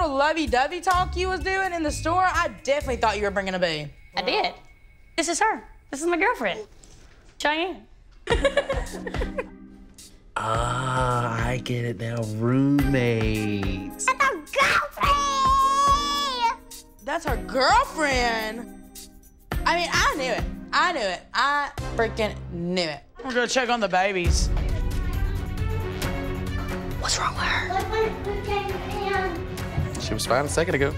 little lovey-dovey talk you was doing in the store, I definitely thought you were bringing a bee. I did. This is her. This is my girlfriend, Cheyenne. Ah, I get it now. Roommates. That's our girlfriend! That's her girlfriend. I mean, I knew it. I knew it. I freaking knew it. We're gonna check on the babies. What's wrong with her? She was fine a second ago.